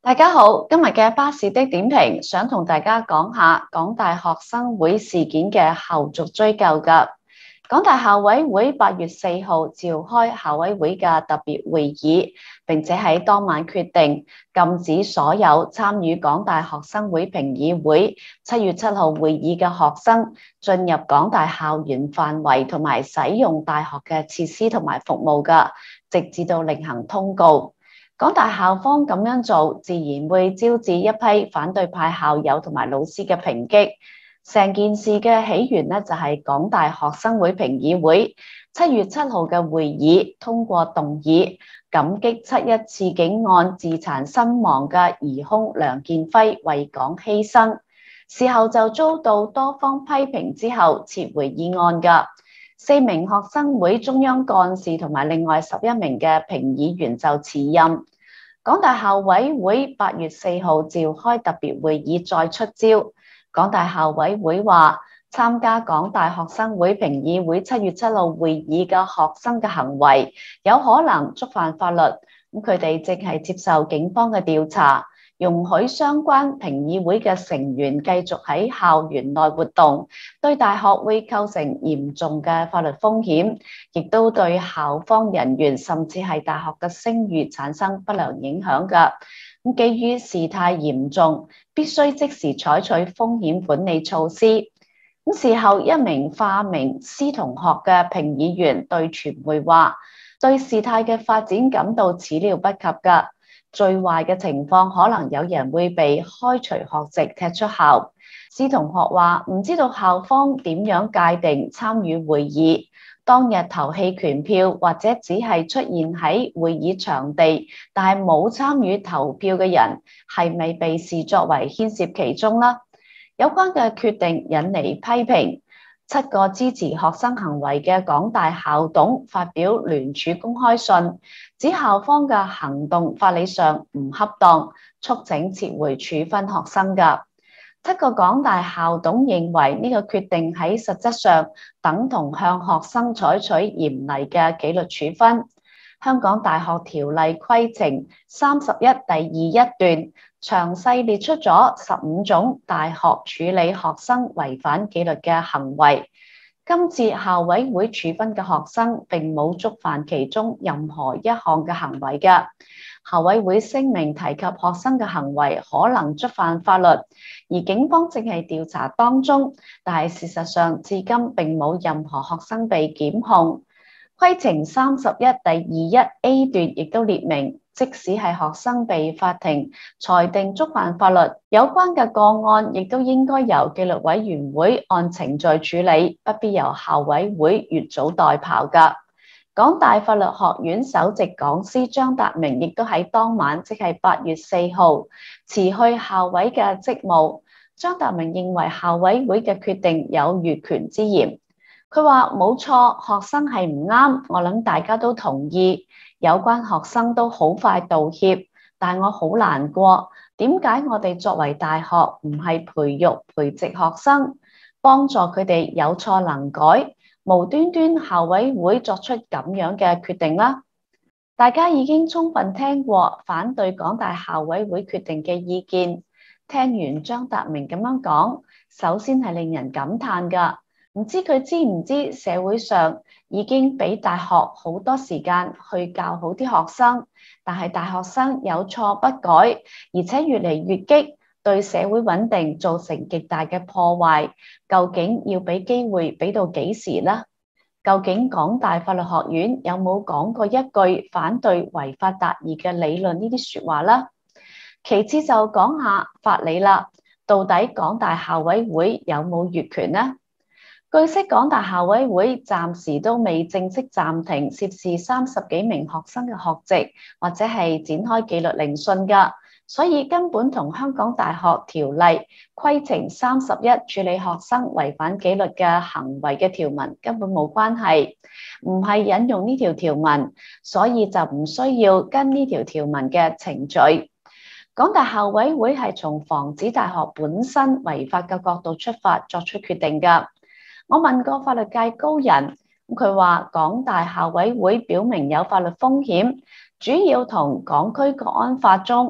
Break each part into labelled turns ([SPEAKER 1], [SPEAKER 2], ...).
[SPEAKER 1] 大家好，今日嘅巴士的點評，想同大家講下港大學生會事件嘅後續追究㗎。港大校委會8月4號召開校委會嘅特別會議，並且喺當晚決定禁止所有參與港大學生會評議會7月7號會議嘅學生進入港大校園範圍同埋使用大學嘅設施同埋服務㗎，直至到另行通告。港大校方咁樣做，自然會招致一批反對派校友同埋老師嘅抨擊。成件事嘅起源呢，就係港大學生會評議會7月7號嘅會議通過動議，感激7·1刺警案自殘身亡嘅疑兇梁建輝為港犧牲。事後就遭到多方批評之後撤回議案㗎。4名學生會中央幹事同埋另外11名嘅評議員就辭任。港大校委會8月4號召開特別會議再出招。港大校委會話，參加港大學生會評議會7月7號會議嘅學生嘅行為有可能觸犯法律，佢哋正係接受警方嘅調查，容許相關評議會嘅成員繼續喺校園內活動，對大學會構成嚴重嘅法律風險，亦都對校方人員甚至係大學嘅聲譽產生不良影響㗎。基於事態嚴重，必須即時採取風險管理措施。事後一名化名施同學嘅評議員對傳媒話，對事態嘅發展感到始料不及㗎。最壞嘅情況可能有人會被開除學籍、踢出校。施同學話唔知道校方點樣界定參與會議，當日投棄權票或者只係出現喺會議場地，但係冇參與投票嘅人係咪被視作為牽涉其中呢？有關嘅決定引嚟批評。7個支持學生行為嘅港大校董發表聯署公開信，指校方嘅行動法理上唔恰當，促請撤回處分學生㗎。7個港大校董認為呢個決定喺實質上等同向學生採取嚴厲嘅紀律處分。香港大學條例規程31第21段詳細列出咗15種大學處理學生違反紀律嘅行為。今次校委會處分嘅學生並冇觸犯其中任何一項嘅行為嘅。校委會聲明提及學生嘅行為可能觸犯法律，而警方正係調查當中，但係事實上至今並冇任何學生被檢控。規程31第21A 段亦都列明，即使係學生被法庭裁定觸犯法律，有關嘅個案亦都應該由紀律委員會按程序處理，不必由校委會越俎代庖㗎。港大法律學院首席講師張達明亦都喺當晚，即係8月4號辭去校委嘅職務。張達明認為校委會嘅決定有越權之嫌。佢話冇錯，學生係唔啱，我諗大家都同意。有關學生都好快道歉，但我好難過。點解我哋作為大學唔係培育培植學生，幫助佢哋有錯能改？無端端校委會作出咁樣嘅決定啦。大家已經充分聽過反對港大校委會決定嘅意見。聽完張達明咁樣講，首先係令人感嘆㗎。唔知佢知唔知社會上已經俾大學好多時間去教好啲學生，但係大學生有錯不改，而且越嚟越激，對社會穩定造成極大嘅破壞。究竟要俾機會俾到幾時呢？究竟港大法律學院有冇講過一句反對違法達義嘅理論呢啲説話呢？其次就講下法理啦，到底港大校委會有冇越權呢？據悉，港大校委會暫時都未正式暫停涉事30幾名學生嘅學籍，或者係展開紀律聆訊㗎，所以根本同香港大學條例規程31處理學生違反紀律嘅行為嘅條文根本冇關係，唔係引用呢條條文，所以就唔需要跟呢條條文嘅程序。港大校委會係從防止大學本身違法嘅角度出發作出決定㗎。我問過法律界高人，佢話港大校委會表明有法律風險，主要同港區國安法中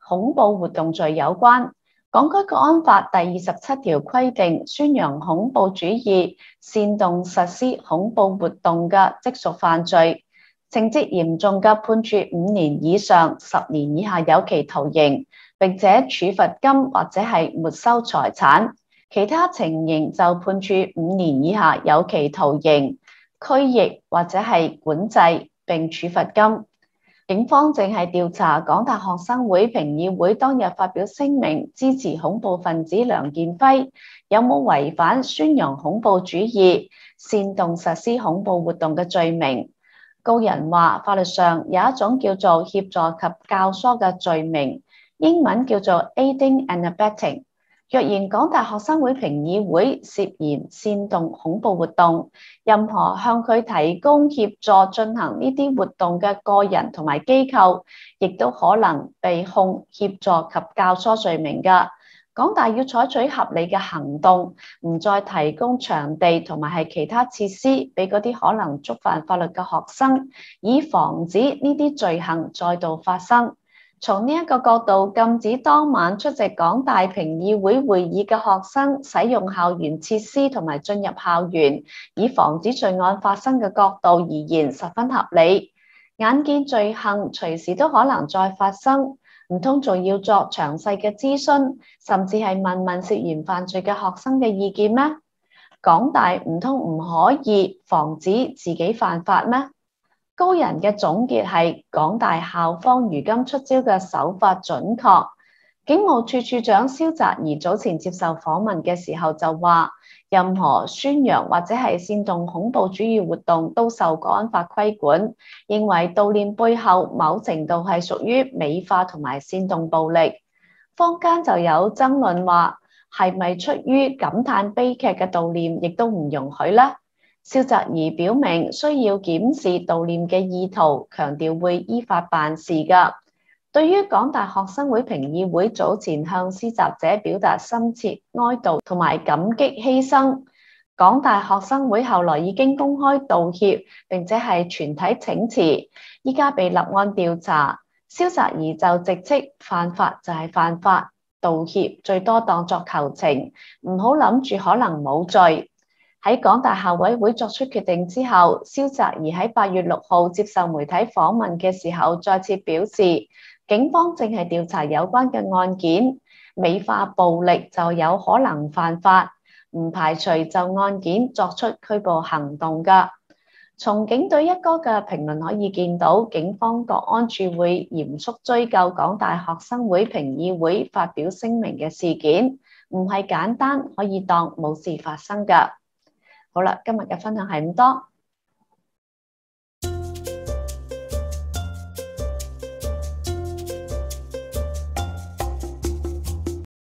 [SPEAKER 1] 恐怖活動罪有關。港區國安法第27條規定，宣揚恐怖主義、煽動實施恐怖活動嘅，即屬犯罪，情節嚴重嘅，判處5年以上10年以下有期徒刑，並且處罰金或者係沒收財產。其他情形就判處5年以下有期徒刑、拘役或者係管制，並處罰金。警方正係調查港大學生會評議會當日發表聲明支持恐怖分子梁建輝，有冇違反宣揚恐怖主義、煽動實施恐怖活動嘅罪名？告人話法律上有一種叫做協助及教唆嘅罪名，英文叫做 aiding and abetting。若然港大學生會評議會涉嫌煽動恐怖活動，任何向佢提供協助進行呢啲活動嘅個人同埋機構，亦都可能被控協助及教唆罪名㗎。港大要採取合理嘅行動，唔再提供場地同埋係其他設施俾嗰啲可能觸犯法律嘅學生，以防止呢啲罪行再度發生。從呢一個角度，禁止當晚出席港大評議會會議嘅學生使用校園設施同埋進入校園，以防止罪案發生嘅角度而言，十分合理。眼見罪行隨時都可能再發生，唔通仲要作詳細嘅諮詢，甚至係問問涉嫌犯罪嘅學生嘅意見咩？港大唔通唔可以防止自己犯法咩？高人嘅總結係，港大校方如今出招嘅手法準確。警務處處長蕭澤頤早前接受訪問嘅時候就話，任何宣揚或者係煽動恐怖主義活動都受國安法規管，認為悼念背後某程度係屬於美化同埋煽動暴力。坊間就有爭論話，係咪出於感嘆悲劇嘅悼念亦都唔容許呢？蕭澤頤表明需要檢視悼念嘅意圖，強調會依法辦事㗎。對於港大學生會評議會早前向施襲者表達深切哀悼同埋感激犧牲，港大學生會後來已經公開道歉，並且係全體請辭，依家被立案調查。蕭澤頤就直斥犯法就係犯法，道歉最多當作求情，唔好諗住可能冇罪。喺港大校委會作出決定之後，蕭澤頤喺8月6號接受媒體訪問嘅時候，再次表示，警方正係調查有關嘅案件，美化暴力就有可能犯法，唔排除就案件作出拘捕行動㗎。從警隊一哥嘅評論可以見到，警方國安處會嚴肅追究港大學生會評議會發表聲明嘅事件，唔係簡單可以當冇事發生㗎。好啦，今日嘅分享係咁多。